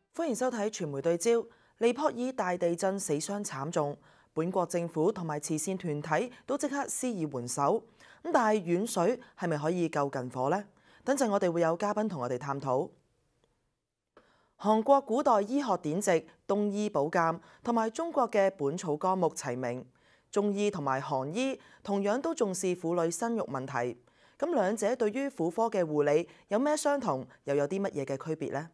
歡迎收睇傳媒對焦。尼泊爾大地震死傷慘重，本國政府同埋慈善團體都即刻施以援手。但係遠水係咪可以救近火呢？等陣我哋會有嘉賓同我哋探討。韓國古代醫學典籍《東醫寶鑑》同埋中國嘅《本草綱目》齊名，中醫同埋韓醫同樣都重視婦女生育問題。咁兩者對於婦科嘅護理有咩相同，又有啲乜嘢嘅區別呢？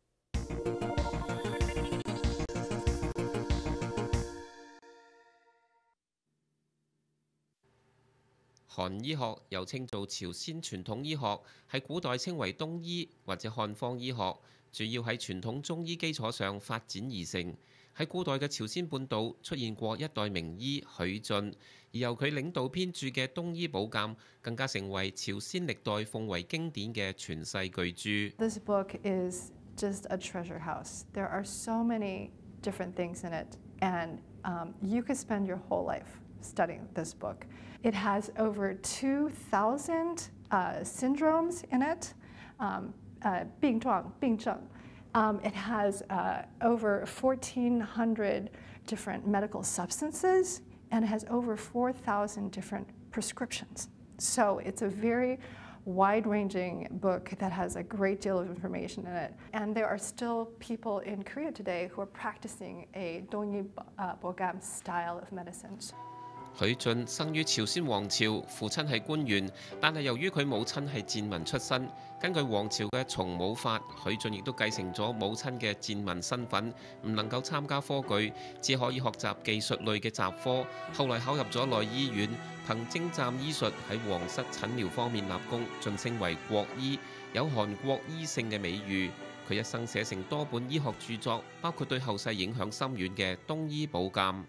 韓醫學又稱做朝鮮傳統醫學，喺古代稱為東醫或者漢方醫學，主要喺傳統中醫基礎上發展而成。喺古代嘅朝鮮半島出現過一代名醫許俊，而由佢領導編著嘅《東醫寶鑑》更加成為朝鮮歷代奉為經典嘅傳世巨著。 This book is just a treasure house. There are so many different things in it, and you could spend your whole life studying this book. It has over 2,000 syndromes in it, 病症. It has over 1,400 different medical substances, and it has over 4,000 different prescriptions. So it's a very wide-ranging book that has a great deal of information in it. And there are still people in Korea today who are practicing a Donyi Bogam style of medicine. 許俊生於朝鮮王朝，父親係官員，但係由於佢母親係賤民出身，根據王朝嘅從母法，許俊亦都繼承咗母親嘅賤民身份，唔能夠參加科舉，只可以學習技術類嘅雜科。後來考入咗內醫院，憑精湛醫術喺皇室診療方面立功，晉升為國醫，有韓國醫聖嘅美譽。佢一生寫成多本醫學著作，包括對後世影響深遠嘅《東醫寶鑑》。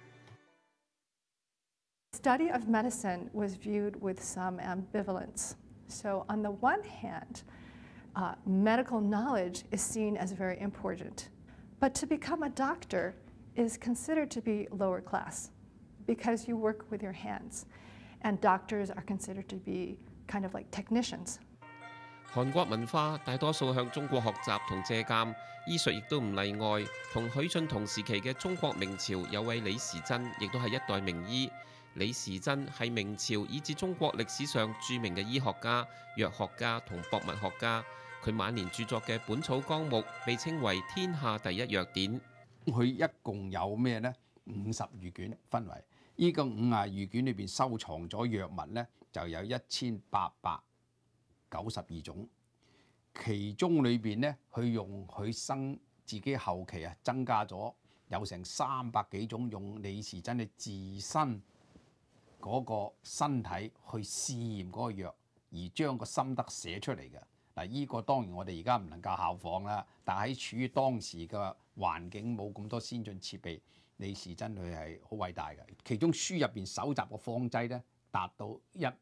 Study of medicine was viewed with some ambivalence. So on the one hand, medical knowledge is seen as very important. But to become a doctor is considered to be lower class because you work with your hands. And doctors are considered to be kind of like technicians. 韓國文化大多數向中國學習同借鑑，醫術亦都唔例外。同許俊同時期嘅中國明朝有位李時珍，亦都係一代名醫。李時珍係明朝以至中國歷史上著名嘅醫學家、藥學家同博物學家。佢晚年著作嘅《本草綱目》被稱為天下第一藥典。 佢一共有咩呢？50餘卷，分為呢個50餘卷裏邊收藏咗藥物呢，就有1892種。其中裏邊呢，佢用佢自己後期增加咗有成300幾種，用李時珍嘅自身嗰個身體去試驗嗰個藥，而將個心得寫出嚟嘅。嗱，呢個當然我哋而家唔能夠效仿啦，但喺處於當時嘅環境冇咁多先進設備，李時珍佢係好偉大嘅。其中書入邊搜集嘅方劑咧，達到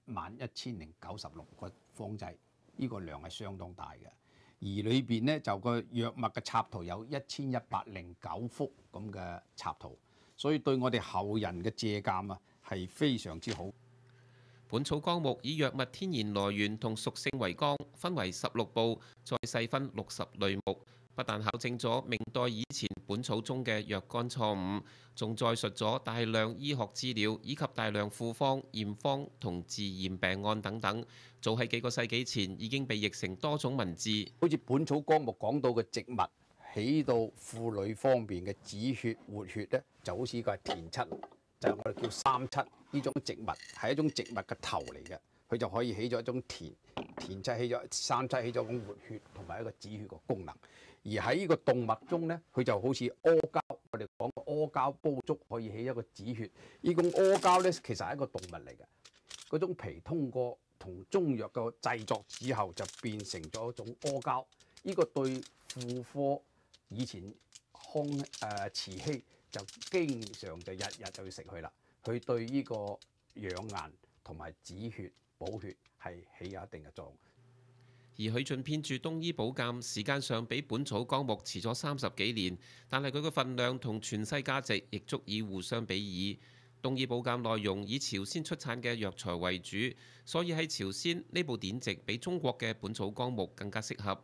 11,096個方劑，呢個量係相當大嘅。而裏邊咧就個藥物嘅插圖有1109幅咁嘅插圖，所以對我哋後人嘅借鑑係非常之好。 本草綱目以藥物天然來源同屬性為綱，分為16部，再細分60類目。不但考證咗明代以前本草中嘅若干錯誤，仲載述咗大量醫學資料以及大量庫方、驗方同自驗病案等等。早喺幾個世紀前已經被譯成多種文字。 好似《本草綱目》講到嘅植物起到婦女方面嘅止血活血咧，就好似呢個係田七，就係我哋叫三七。呢種植物係一種植物嘅頭嚟嘅，佢就可以起咗一種田七起咗三七起咗咁活血同埋一個止血嘅功能。而喺呢個動物中咧，佢就好似阿膠，我哋講阿膠煲粥可以起一個止血。呢種阿膠咧其實係一個動物嚟嘅，嗰種皮通過同中藥嘅製作之後就變成咗一種阿膠。呢個對婦科以前慈禧就經常就日日就要食佢啦。佢對呢個養顏同埋止血補血係起有一定嘅作用。 而許俊編著《東醫寶鑑》時間上比《本草綱目》遲咗30幾年，但係佢嘅分量同傳世價值亦足以互相比擬。《東醫寶鑑》內容以朝鮮出產嘅藥材為主，所以喺朝鮮呢部典籍比中國嘅《本草綱目》更加適合。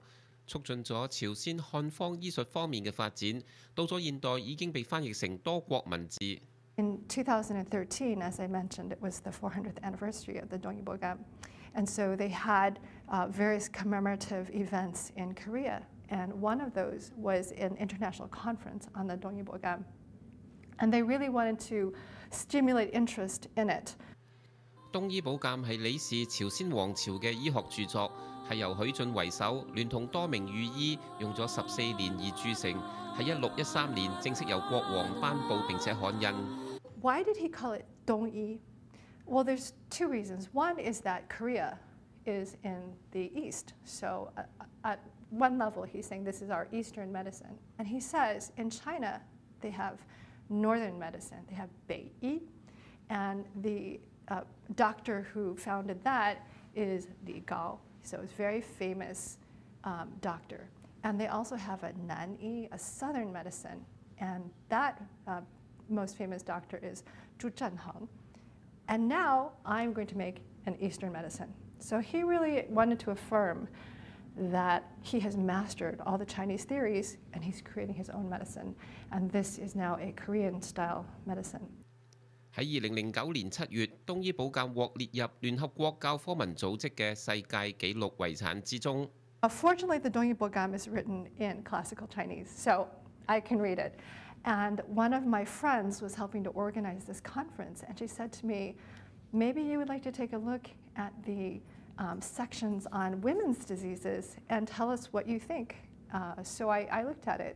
促進咗朝鮮漢方醫術方面嘅發展。到咗現代已經被翻譯成多國文字。 In 2013, as I mentioned, it was the 400th anniversary of the Dongyibogam. And so they had various commemorative events in Korea. And one of those was an international conference on the Dongyibogam. And they really wanted to stimulate interest in it. 東醫寶鑑係李氏朝鮮王朝嘅醫學著作，係由許俊為首，聯同多名御醫，用咗14年而著成，喺1613年正式由國王頒布並且刊印。 Why did he call it Dongyi? Well, there's two reasons. One is that Korea is in the east. So at one level, he's saying this is our Eastern medicine. And he says in China, they have northern medicine. They have Beiyi. And the doctor who founded that is Li Gao. So it's a very famous doctor. And they also have a Nanyi, a southern medicine. And that most famous doctor is Zhu Zhenheng. And now I'm going to make an Eastern medicine. So he really wanted to affirm that he has mastered all the Chinese theories and he's creating his own medicine. And this is now a Korean-style medicine. 喺2009年7月，東醫寶鑑獲列入聯合國教科文組織嘅世界紀錄遺產之中。 Fortunately, the Dongyibogam is written in classical Chinese, so I can read it. And one of my friends was helping to organize this conference, and she said to me, maybe you would like to take a look at the sections on women's diseases and tell us what you think. So I looked at it,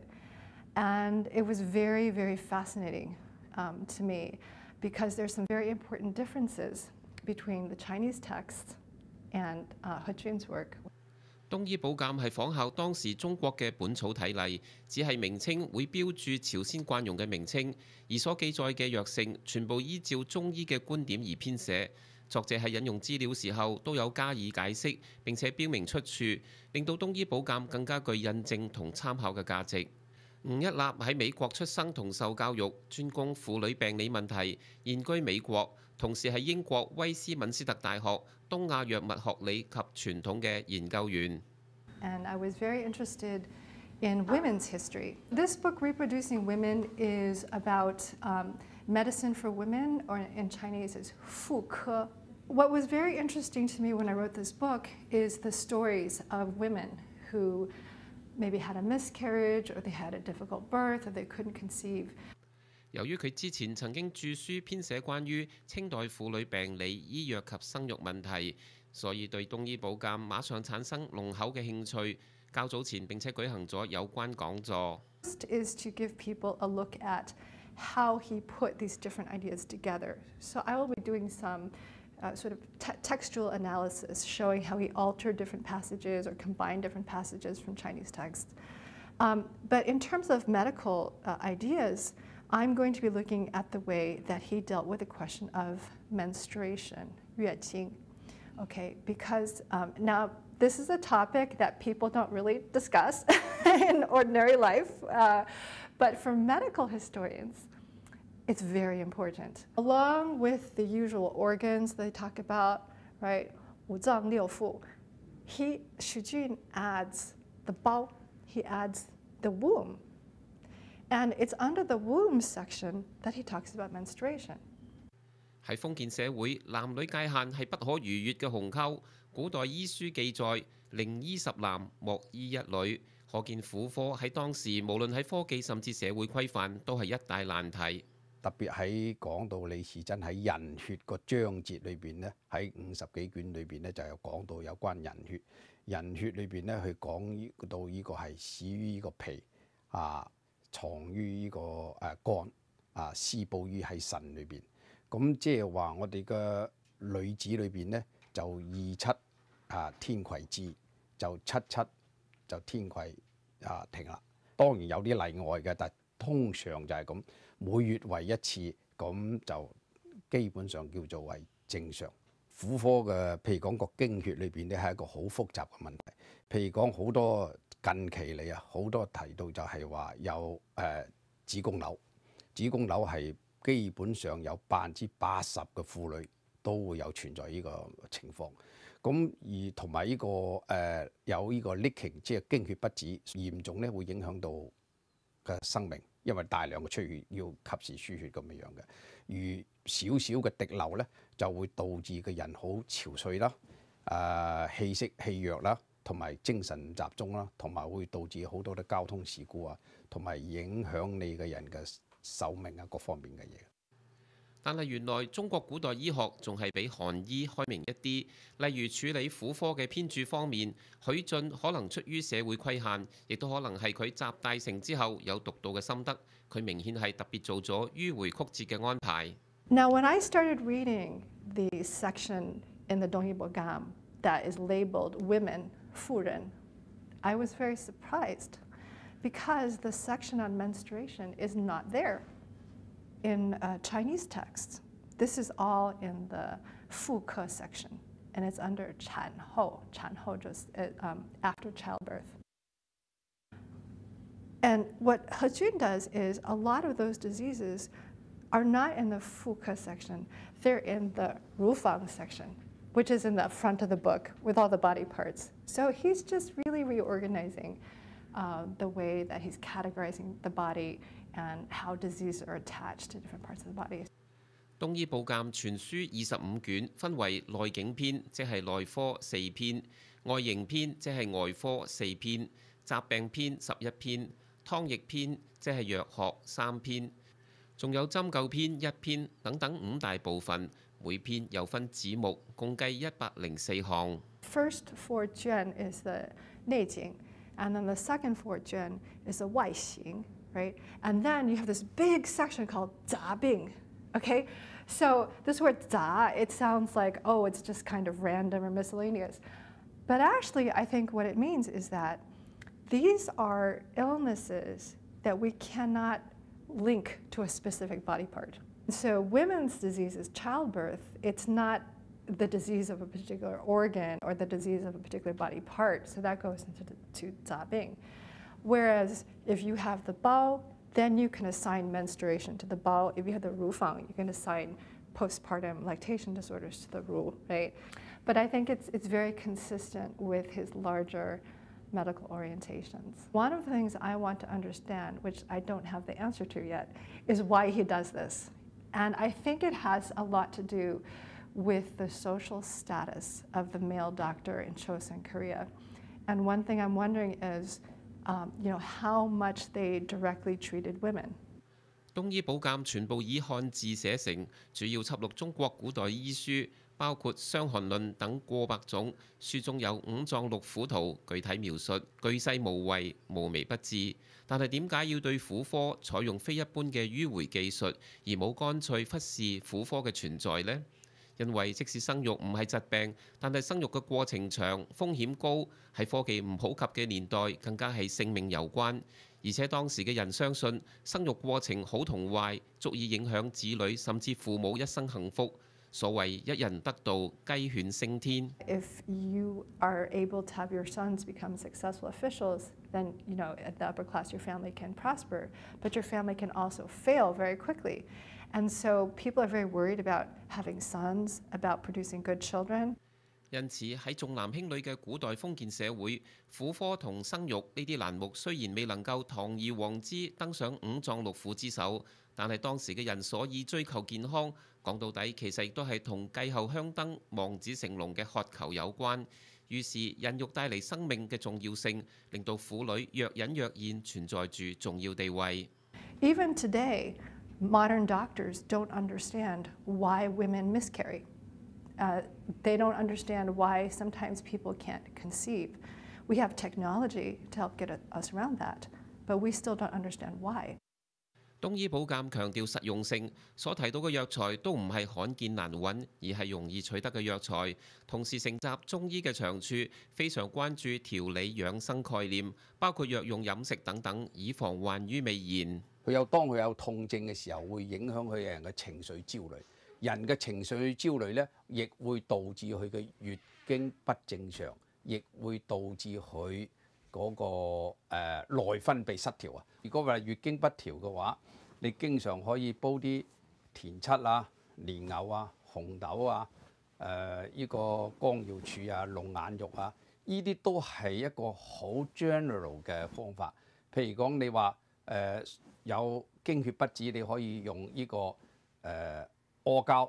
and it was very, very fascinating to me because there's some very important differences between the Chinese texts and He Jun's work. 東醫寶鑑係仿效當時中國嘅本草體例，只係名稱會標注朝鮮慣用嘅名稱，而所記載嘅藥性全部依照中醫嘅觀點而編寫。作者喺引用資料時候都有加以解釋，並且標明出處，令到東醫寶鑑更加具印證同參考嘅價值。吳一立喺美國出生同受教育，專攻婦女病理問題，現居美國，同時係英國威斯敏斯特大學東亞藥物學理及傳統嘅研究員。 And I was very interested in women's history. This book, Reproducing Women, is about medicine for women, or in Chinese is 妇科. What was very interesting to me when I wrote this book is the stories of women who maybe had a miscarriage, or they had a difficult birth, or they couldn't conceive. 由於佢之前曾經著書編寫關於清代婦女病理、醫藥及生育問題，所以對東醫寶鑑馬上產生濃厚嘅興趣。較早前並且舉行咗有關講座。 First is to give people a look at how he put these different ideas together. So I will be doing some sort of textual analysis showing how he altered different passages or combined different passages from Chinese texts. But in terms of medical ideas, I'm going to be looking at the way that he dealt with the question of menstruation, 月经. Okay, because now this is a topic that people don't really discuss in ordinary life, but for medical historians, it's very important. Along with the usual organs they talk about, right, 五脏六腑, Xu Jun adds the 胞, he adds the womb. And it's under the womb section that he talks about menstruation. 喺封建社會，男女界限係不可逾越嘅鴻溝。古代醫書記載，寧醫10男，莫醫1女，可見婦科喺當時無論喺科技甚至社會規範都係一大難題。 特別喺講到李時珍喺人血個章節裏邊咧，喺50幾卷裏邊咧就有講到有關人血。人血裏邊咧，佢講到呢個係始於呢個脾藏於呢個肝施布於喺腎裏邊。咁即係話我哋嘅女子裏邊咧，就27天癸至，就77就天癸停啦。當然有啲例外嘅，但通常就係咁，每月為一次，咁就基本上叫做為正常。婦科嘅譬如講個經血裏邊咧係一個好複雜嘅問題。譬如講好多近期嚟好多提到就係話有子宮瘤，子宮瘤係基本上有80%嘅婦女都會有存在呢個情況。 咁而同埋呢個有呢個 leaking， 即係經血不止，嚴重咧會影響到嘅生命，因為大量嘅出血要及時輸血咁樣嘅。而少少嘅滴漏咧，就會導致個人好憔悴啦、氣息氣弱啦，同埋精神唔集中啦，同埋會導致好多嘅交通事故啊，同埋影響你嘅人嘅壽命啊各方面嘅嘢。 但係原來中國古代醫學仲係比韓醫開明一啲，例如處理婦科嘅編著方面，許進可能出於社會規限，亦都可能係佢集大成之後有獨到嘅心得，佢明顯係特別做咗迂迴曲折嘅安排。 Now, when I started reading the section in the Dongyibogam that is labeled women, 妇人, I was very surprised because the section on menstruation is not there in Chinese texts. This is all in the 妇科 section, and it's under 产后. 产后 just after childbirth. And what He Jun does is a lot of those diseases are not in the 妇科 section. They're in the 乳房 section, which is in the front of the book with all the body parts. So he's just really reorganizing the way that he's categorizing the body and how diseases are attached to different parts of the body. 東醫寶鑑全書25卷，分為內景篇，即係內科4篇；外形篇，即係外科4篇；疾病篇11篇；湯液篇，即係藥學3篇；仲有針灸篇1篇等等5大部分，每篇又分子目，共計104項。 First 4卷 is the 內經, and then the second 4卷 is the 外形, right? And then you have this big section called 雜病, okay? So this word 雜, it sounds like, oh, it's just kind of random or miscellaneous. But actually, I think what it means is that these are illnesses that we cannot link to a specific body part. So women's disease is childbirth. It's not the disease of a particular organ or the disease of a particular body part. So that goes into 杂病. Whereas if you have the 包, then you can assign menstruation to the 包. If you have the 乳房, you can assign postpartum lactation disorders to the 乳, right? But I think it's very consistent with his larger medical orientations. One of the things I want to understand, which I don't have the answer to yet, is why he does this. And I think it has a lot to do with the social status of the male doctor in Chosun Korea. And one thing I'm wondering is, how much they directly treated women. 東醫寶鑑全部以漢字寫成，主要輯錄中國古代醫書，包括《傷寒論》等過百種。書中有五臟六腑圖，具體描述，巨細無遺，無微不至。但係點解要對婦科採用非一般嘅迂迴技術，而冇乾脆忽視婦科嘅存在呢？因為即使生育唔係疾病，但係生育嘅過程長、風險高，喺科技唔普及嘅年代，更加係性命攸關。而且當時嘅人相信生育過程好同壞，足以影響子女甚至父母一生幸福。所謂一人得道，雞犬升天。 If you are able to have your sons become successful officials, then at the upper class your family can prosper, but your family can also fail very quickly. And so people are very worried about having sons, about producing good children. 因此喺重男輕女嘅古代封建社會，婦科同生育呢啲欄目雖然未能夠堂而皇之登上五臟六腑之首，但係當時嘅人所以追求健康，講到底其實亦都係同繼後香燈、望子成龍嘅渴求有關。於是孕育帶嚟生命嘅重要性，令到婦女若隱若現存在住重要地位。 Even today, modern doctors don't understand why women miscarry. They don't understand why sometimes people can't conceive. We have technology to help get us around that, but we still don't understand why. 東醫寶鑑強調實用性，所提到嘅藥材都唔係罕見難揾，而係容易取得嘅藥材。同時承襲中醫嘅長處，非常關注調理養生概念，包括藥用飲食等等，以防患於未然。 當佢有痛症嘅時候，會影響佢人嘅情緒焦慮。人嘅情緒焦慮咧，亦會導致佢嘅月經不正常，亦會導致佢嗰個內分泌失調啊。如果話月經不調嘅話，你經常可以煲啲田七啊、蓮藕啊、紅豆啊、 呢個光耀柱啊、龍眼肉啊，呢啲都係一個好 general 嘅方法。譬如講你話有經血不止，你可以用呢個阿膠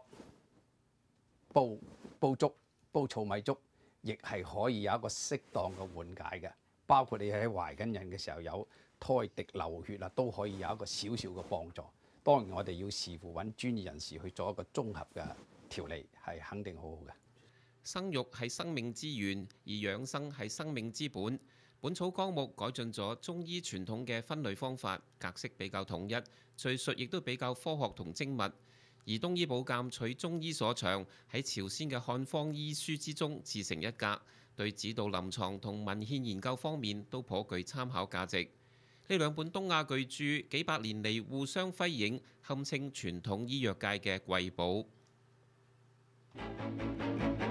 煲粥、煲糙米粥，亦係可以有一個適當嘅緩解嘅。包括你喺懷緊孕嘅時候有胎滴流血啊，都可以有一個少少嘅幫助。當然我哋要視乎揾專業人士去做一個綜合嘅調理，係肯定好好嘅。 生育係生命之源，而養生係生命之本。本草綱目改進咗中醫傳統嘅分類方法，格式比較統一，敘述亦都比較科學同精密。而東醫寶鑑取中醫所長，喺朝鮮嘅漢方醫書之中自成一格，對指導臨床同文獻研究方面都頗具參考價值。呢兩本東亞巨著幾百年嚟互相輝映，堪稱傳統醫藥界嘅瑰寶。